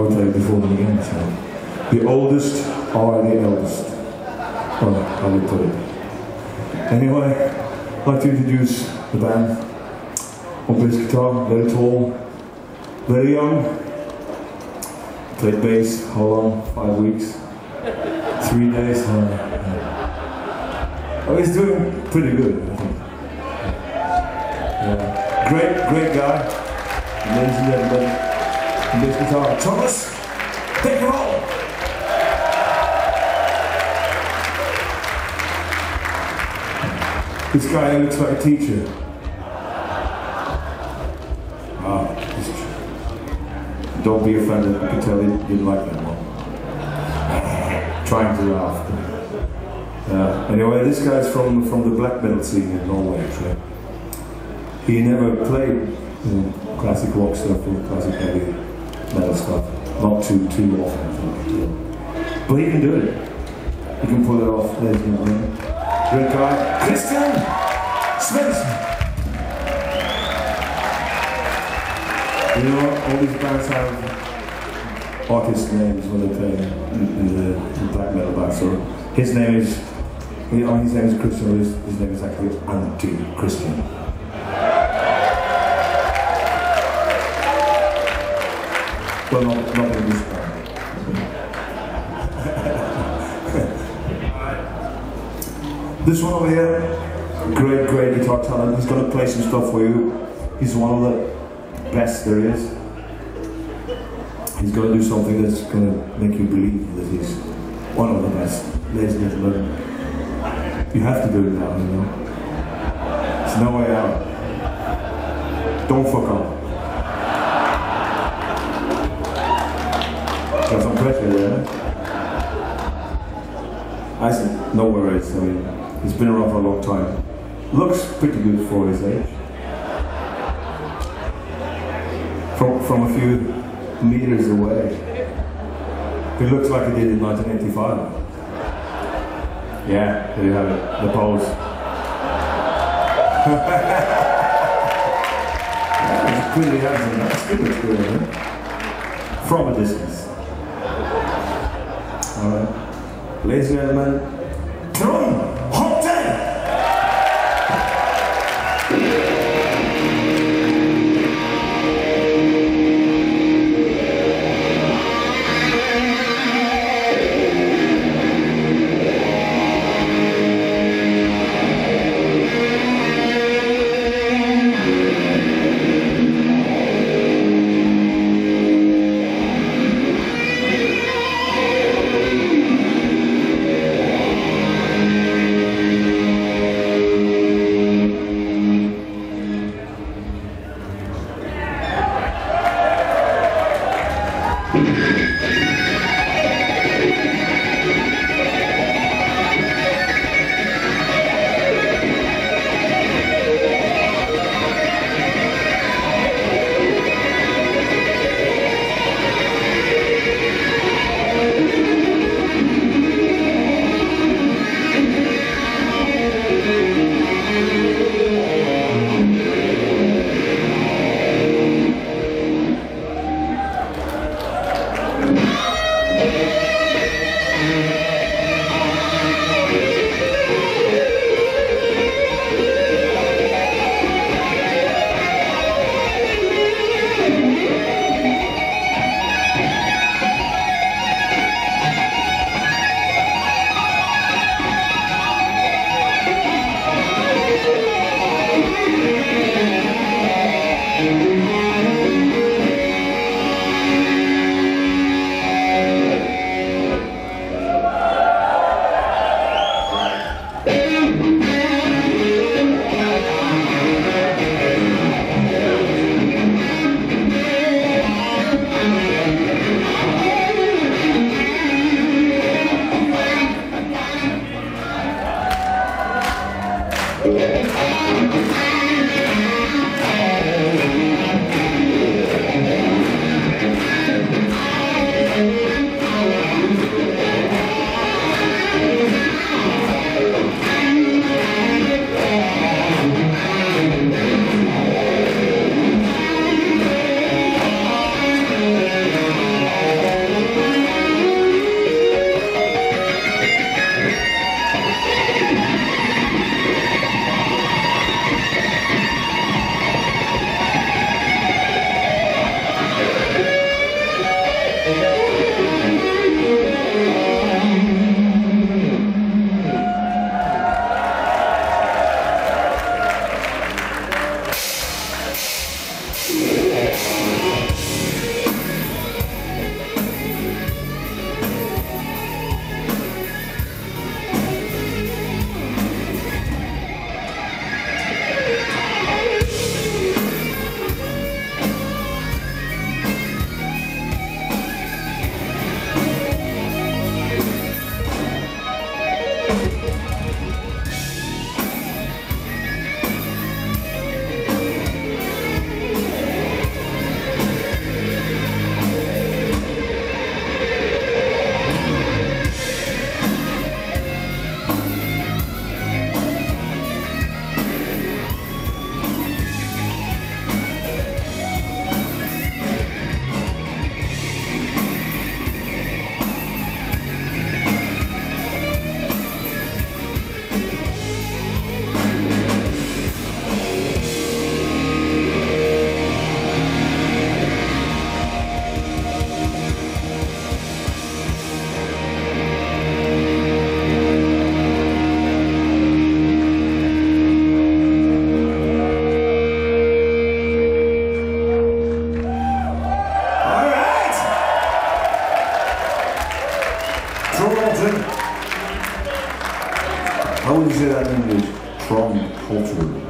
will tell you before them again. So. The oldest are the eldest. Well, I will put it. Anyway, I'd like to introduce the band. On bass guitar, very tall, very young. Played bass, how long? 5 weeks? 3 days? Oh, he's doing pretty good, I think. Yeah. Great guy. Ladies and gentlemen, on bass guitar, Thomas, take it all! This guy looks like a teacher. Don't be offended, I can tell you didn't like that one. Trying to laugh. Anyway, this guy's from the black metal scene in Norway, actually. He never played classic rock stuff or classic heavy metal stuff. Not too often, I think. But he can do it. He can pull it off, ladies and gentlemen. Great guy, Christian Svensson. You know, all these bands have artist names when they play in the black metal band. So his name is Christian. His name is actually Anti-Christian. Well, not in this band. This one over here, great guitar talent. He's gonna play some stuff for you. He's one of the best there is. He's going to do something that's going to make you believe that he's one of the best. Ladies and gentlemen, you have to do it now, you know. There's no way out. Don't fuck up. Got some pressure there. I said, no worries. I mean, he's been around for a long time. Looks pretty good for his age. From a few meters away. It looks like he did in 1985. Yeah, there you have it, the pose. Yeah, it's pretty handsome. That's good experience, huh? From a distance. Alright. Ladies and gentlemen, Trond Holte! say that in English? Trombholter.